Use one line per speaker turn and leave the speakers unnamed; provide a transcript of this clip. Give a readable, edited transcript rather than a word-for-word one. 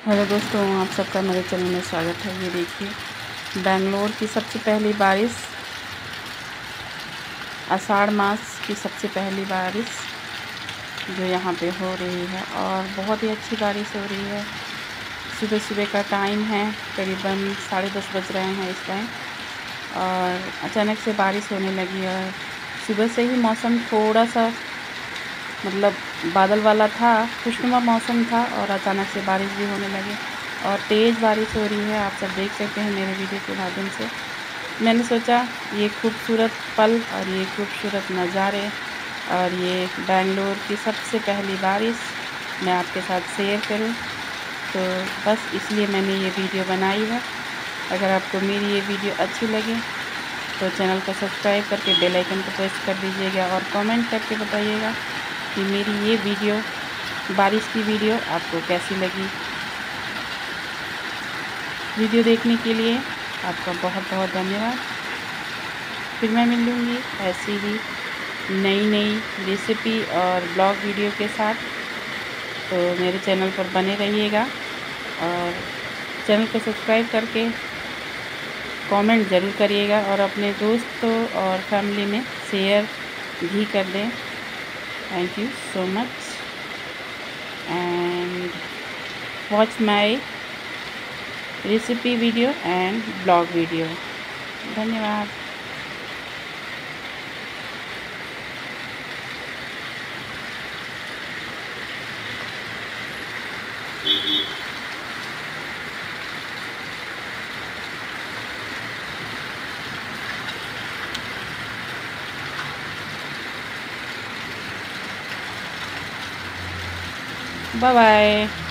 Hello दोस्तों, आप सबका मेरे चैनल में स्वागत है। ये देखिए, बेंगलोर की सबसे पहली बारिश, आषाढ़ मास की सबसे पहली बारिश जो यहाँ पे हो रही है, और बहुत ही अच्छी बारिश हो रही है। सुबह सुबह का टाइम है, करीबन 10:30 बज रहे हैं इस टाइम, और अचानक से बारिश होने लगी। और सुबह से ही मौसम थोड़ा सा मतलब बादल वाला था, खुशनुमा मौसम था, और अचानक से बारिश भी होने लगी और तेज़ बारिश हो रही है। आप सब देख सकते हैं मेरे वीडियो के माध्यम से। मैंने सोचा ये खूबसूरत पल और ये खूबसूरत नज़ारे और ये बेंगलोर की सबसे पहली बारिश मैं आपके साथ शेयर करूं, तो बस इसलिए मैंने ये वीडियो बनाई है। अगर आपको मेरी ये वीडियो अच्छी लगे तो चैनल को सब्सक्राइब करके बेल आइकन को प्रेस कर दीजिएगा और कमेंट करके बताइएगा कि मेरी ये वीडियो, बारिश की वीडियो, आपको कैसी लगी। वीडियो देखने के लिए आपका बहुत बहुत धन्यवाद। फिर मैं मिलूँगी ऐसी ही नई नई रेसिपी और ब्लॉग वीडियो के साथ, तो मेरे चैनल पर बने रहिएगा और चैनल को सब्सक्राइब करके कमेंट ज़रूर करिएगा और अपने दोस्तों और फैमिली में शेयर भी कर दें। Thank you so much and watch my recipe video and blog video. धन्यवाद। Bye bye.